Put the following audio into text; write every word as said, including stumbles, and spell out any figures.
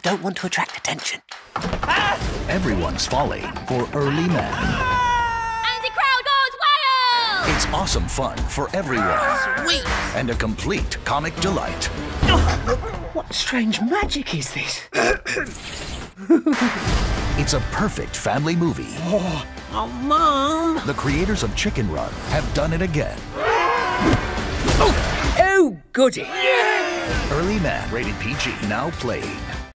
don't want to attract attention. Everyone's falling for Early Man. Anti-crowd goes wild! It's awesome fun for everyone. Sweet! And a complete comic delight. What strange magic is this? It's a perfect family movie. Oh, oh, Mum! The creators of Chicken Run have done it again. Oh, oh goody! Early Man, rated P G, now playing.